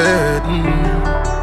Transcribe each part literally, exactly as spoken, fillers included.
said. Mm.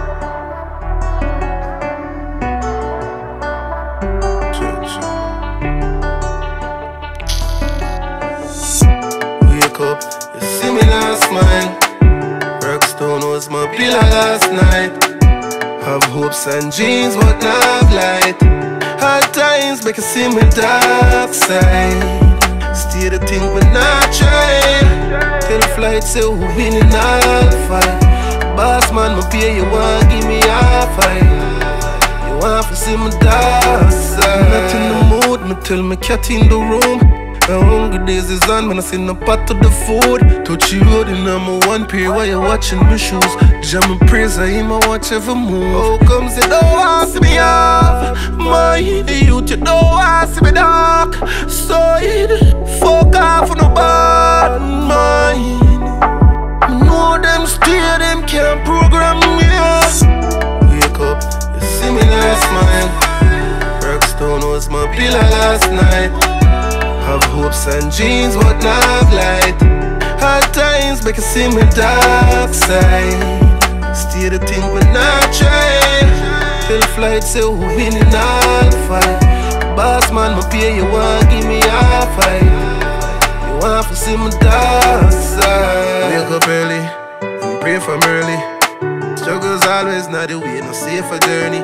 Wake up, you see me now smile. Rockstone was my pillar last night. Have hopes and dreams, but not light. Hard times make you see me dark side. Still the thing but not try. Tell the flight say who winning all fight. Boss man, me pay you want give me half fight. You want to see me dark side. Not in the mood, me tell me cat in the room. My hungry days is on, man I see no part of the food. Touch you road in number one pair while you watching my shoes. Jamming praise, I him, I watch every move. How comes you don't want to see me off? My youth, you don't want to see me dark. So it fuck off on no bad mind. I know them still, them can't program me. Wake up, you see me now smile. Rockstone was my pillar last night. Have hopes and dreams, but not light. Hard times make you see me dark side. Still the thing but not try. Till the flight say who winning all fight. Boss man, me pay you want give me half fight. You want to see me dark side. Wake up early and pray from early. Struggles always not the way, no safer journey.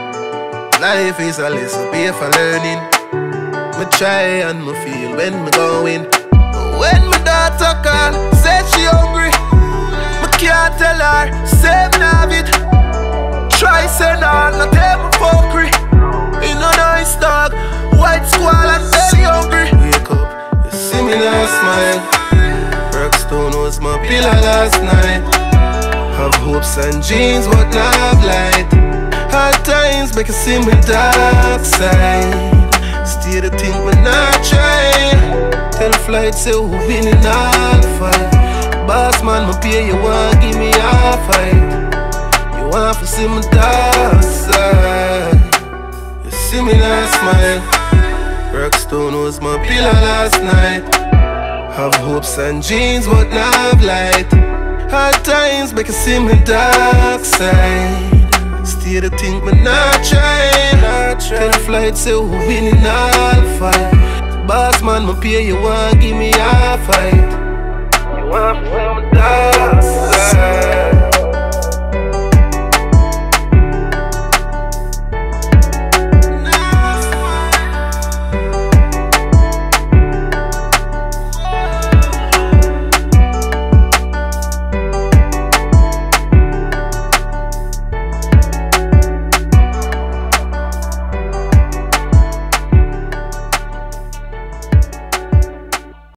Life is a lesson, pay for learning. Me try and me feel when me going. When my daughter call, say she hungry, me can't tell her, say me have it. Try send her, not tell me fuckery. In a nice dog, white squall and belly hungry. Wake up, you see me now smile. Rockstone was my pillar last night. Have hopes and dreams but not light. Hard times make you see me dark side. Still the thing but not try. Tell the flight say who winning all fight. Boss man, me pay you want give me half fight. You want to see me dark side. You see me now smile. Rockstone was my pillar last night. Have hopes and dreams but not light. Hard times make you see me dark side. Still the thing but not try. Tell the flight say who winning all fight. Boss man, me pay you want give me half fight. You want